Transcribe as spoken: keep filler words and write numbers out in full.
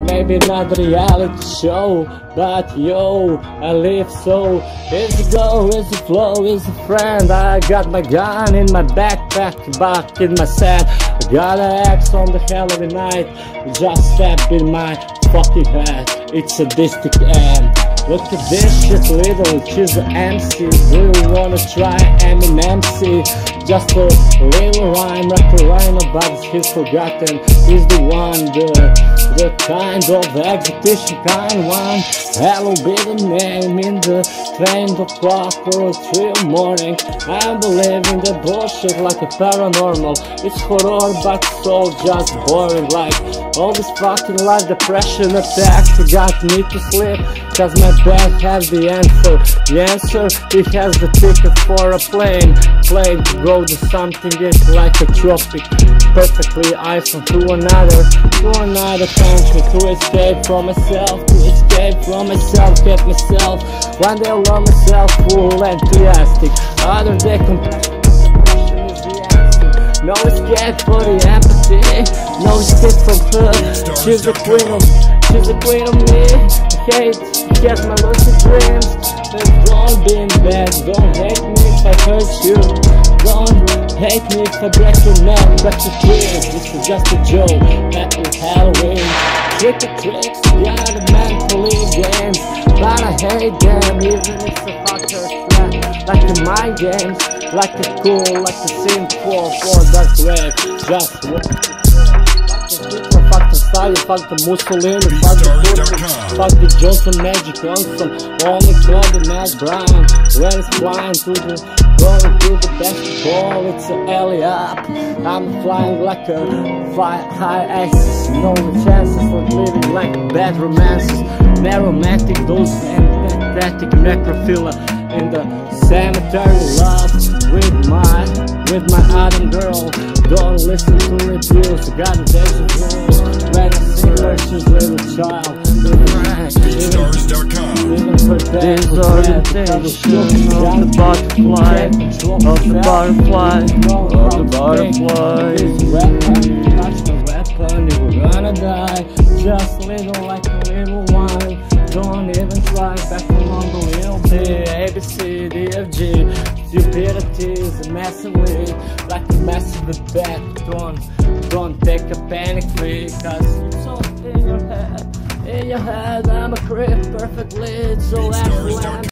Maybe not the reality show, but yo, I live so. Easy go, easy flow, easy friend. I got my gun in my backpack, back in my set. I got an axe on the Halloween night. Just step in my fucking head. It's sadistic and look at this shit, little, she's an M C. Do you wanna try Eminem M C? Just a little rhyme, like a rhyme about he's forgotten. He's the one, the, the kind of execution kind one. Hello be the name in the train of clock or three in the morning. I believe in the bullshit like a paranormal. It's horror but so just boring, like all this fucking life depression attacks got me to sleep. Cause my bed has the answer. The answer, it has the ticket for a plane. Plane to go to something, it's like a tropic. Perfectly iPhone to another, to another country. To escape from myself, to escape from myself. Get myself, one day I'll love myself, full enthusiastic. Other day compassion is the answer. No escape for the empathy, no escape from her. She's the queen of, she's the queen of me. Hate, get my lucid dreams. But don't be in bed, don't hate me if I hurt you. Don't hate me if I break your neck, break your dreams. This is just a joke, happy Halloween. Trick or tricks, yeah, the mentally games. But I hate them, even if it's a fucker threat. Like the mind games, like the cool, like the scene for, for dark wave. Just what? Fuck the style, fuck the Mussolini, fuck the Putin, fuck the Johnson Magic Johnson, only call the Matt Brown. When it's flying to the, going to the basketball, it's an alley up. I'm flying like a fly high axis, no chances for living like bad romances. Neromantic dose and pathetic necrophilia in the cemetery love with my, with my Adam girl. Don't listen to reviews, I got a deja vu. When I see her, she's a little child. Even for days, these are the things of the butterfly, of the butterfly, of the butterfly. This weapon, touch the weapon, you were gonna die. Just little like a little wine. Don't even try, back along the little T. A, B, C, D, F, G. Stupidity is massively, like a massive bet. Don't, don't take a panic free, cause it's all in your head. In your head, I'm a creep perfectly, so excellent.